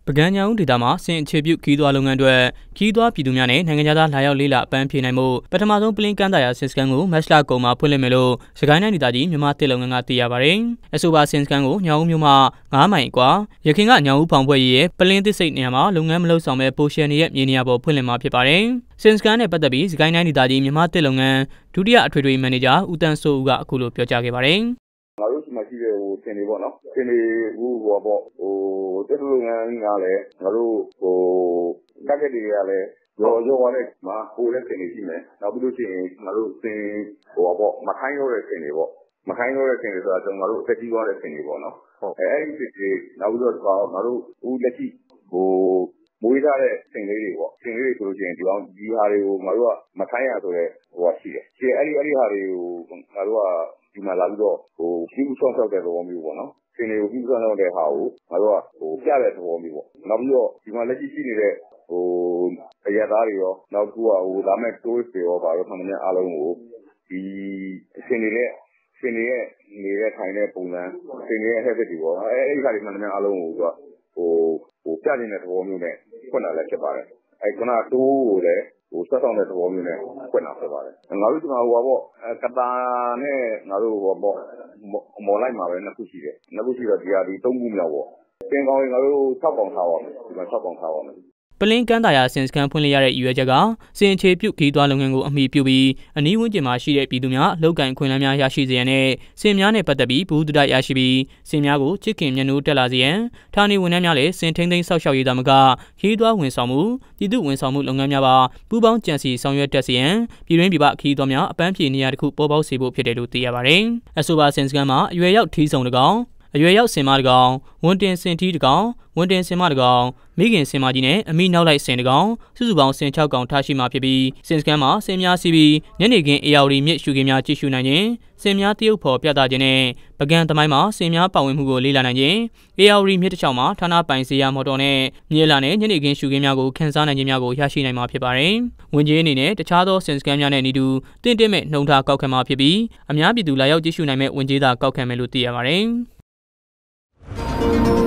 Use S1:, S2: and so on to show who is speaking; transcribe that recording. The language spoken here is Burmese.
S1: ပကံညောင်ဒေတာမှာဆင်အခြေပြုခီးသွွားလုပ်ငန်းအတွက်ခီးသွွားပြည်သူများနဲ့နိုင်ငံသားလာရောက်လေးလာအပန်းဖြေနိုင်မှုပထမဆုံးပလင်းကမ်းတာယာဆင်စကန်ကိုမတ်လကုန်မှာဖွင့်လှစ်မယ်လို့စကိုင်းတိုင်းဒေသကြီးမြန်မာတစ်လုပ်ငန်းကသိရပါတယ်။အဆိုပါဆင်စကန်ကိုညောင်ဦးမြို့မှ9မိုင်ကွာရခိုင်ကညောင်ဦးဖောင်ဖွဲ့ရဲ့ပလင်းသစ်စိတ်နေရာမှာလုပ်ငန်းမလုပ်ဆောင်ပဲပိုရှယ်နေရဲ့မြေနေရာပေါ်ဖွင့်လှစ်မှာဖြစ်ပါတယ်။ဆင်စကန်နဲ့ပတ်သက်ပြီးစကိုင်းတိုင်းဒေသကြီးမြန်မာတစ်လုပ်ငန်းဒုတိယအထွေထွေမန်နေဂျာဦးတန်းစိုးဦးကအခုလိုပြောကြားခဲ့ပါတယ်
S2: ။ငါတို့ဒီမှာရှိတဲ့ဆင်တွေပေါ့နော်ဆင်တွေတက်လုပ်ငန်းကလည်းငါတို့တက်တဲ့တွေကလည်းရောသွားတဲ့မှာပိုတဲ့ဆင်တွေရှိမယ်နောက်ပြီးလို့ရှိရင်ငါတို့ဆင်မခိုင်းရောတဲ့ဆင်တွေပေါ့မခိုင်းရောတဲ့ဆင်တွေဆိုတာကျွန်တော်တို့အသက်ကြီးသွားတဲ့ဆင်တွေပေါ့နော်အဲ့ဒီဆင်တွေနောက်ပြီးတော့ငါတို့ဦးလက်ရှိမွေးထားတဲ့ဆင်လေးတွေပေါ့ဆင်လေးတွေဆိုလို့ရှိရင်ဒီဟာတွေကိုငါတို့ကမခိုင်းရဆိုတဲ့ရှိတယ်အဲ့ဒီဟာတွေကိုငါတို့ကဒီမှာလာပြီးတော့ပြီးဆော့ဆော့တဲ့သဘောမျိုးပေါ့နော်ဆင်တွေကိုပြီးဆော့ဆော့တဲ့ဟာကိုငါတို့ကပြတဲ့သဘောမျိုးပေါ့နောက်ပြီးတော့ဒီမှာလက်ရှိရှိနေတဲ့အရသားတွေရောနောက်တစ်ခုကဒါမဲ့ tourist တွေရောပါတော့ခဏများအားလုံးကိုဒီဆင်တွေရဲ့နေတဲ့ထိုင်တဲ့ပုံစံဆင်တွေရဲ့ habit တွေပေါ့အဲ့ဒီခါတွေမှလည်းအားလုံးကိုပြနေတဲ့သဘောမျိုးနဲ့ဖွင့်လာလည်းဖြစ်ပါတယ်အဲ့ခုနကတိုးကိုလည်းဆက်ဆောင်တဲ့သဘောမျိုးနဲ့ဖွင့်လာဖြစ်ပါတယ်ငါတို့ဒီမှာကတာနဲ့ငါတို့မော်လိုက်မှာပဲနှစ်ခုရှိတယ်နှစ်ခုရှိတော့ဒီဟာဒီ3ခုမြောက်ပေါ့ဆင်ကောင်ငါတို့6ကောင်ထားပါမယ်ဒီမှာ6ကောင်ထားပါမယ်
S1: ပလင်းကမ်းတာယာဆင်စကန်ဖွင့်လှစ်ရတဲ့ရည်ရွယ်ချက်ကဆင်အခြေပြုခီးသွွားလုပ်ငန်းကိုအမိပြုပြီးအနီးဝန်းကျင်မှာရှိတဲ့ပြည်သူများလောက်ကန်ခွင့်လန်းများရရှိစေရန်နဲ့ဆင်များနဲ့ပတ်သက်ပြီးဘူးတုဒရရှိပြီးဆင်များကိုချစ်ခင်မြတ်နိုးတက်လာစေရန်ဌာနေဝန်ထမ်းများလည်းဆင်ထိန်းသိမ်းဆောက်ရှောက်ရေးသာမကခီးသွွားဝန်ဆောင်မှုပြည်သူဝန်ဆောင်မှုလုပ်ငန်းများပါပူးပေါင်းကြံစည်ဆောင်ရွက်တက်စေရန်ပြည်တွင်းပြည်ပခီးသွွားများအပန်းဖြေနေရာတစ်ခုပေါ်ပေါက်စေဖို့ဖြစ်တယ်လို့သိရပါတယ်။အဆိုပါဆင်စကန်မှာအရွယ်ရောက်ထီးဆောင်တကောင်အရွယ်ရောက်ဆင်မတကောင်ဝန်တင်ဆင်ထီးတကောင်ဝန်တင်ဆင်မတကောင်မိခင်ဆင်မကြီးနဲ့အမိနောက်လိုက်ဆင်တကောင်စုစုပေါင်းဆင်6ကောင်ထားရှိမှာဖြစ်ပြီးဆင်စကန်မှာဆင်များစီးပြီးညနေခင်းအေယာဝတီမြစ်ရှုခင်းများကြည့်ရှုနိုင်ခြင်းဆင်များတရုပ်ဖော်ပြသခြင်းနဲ့ပကံသမိုင်းမှာဆင်များပါဝင်မှုကိုလေ့လာနိုင်ခြင်းအေယာဝတီမြစ်တစ်ချောင်းမှာဌာနပိုင်စေရမော်တော်နဲ့မြေလာနဲ့ညနေခင်းရှုခင်းများကိုခန်းစားနိုင်ခြင်းများကိုရရှိနိုင်မှာဖြစ်ပါတယ်။ဝင်ကြီးအနေနဲ့တခြားသောဆင်စကန်များနဲ့အတူတင့်မဲ့နှုံထားကောက်ခံမှာဖြစ်ပြီးအများပြည်သူလာရောက်ကြည့်ရှုနိုင်မဲ့ဝင်ကြီးသာကောက်ခံမယ်လို့သိရပါတယ်။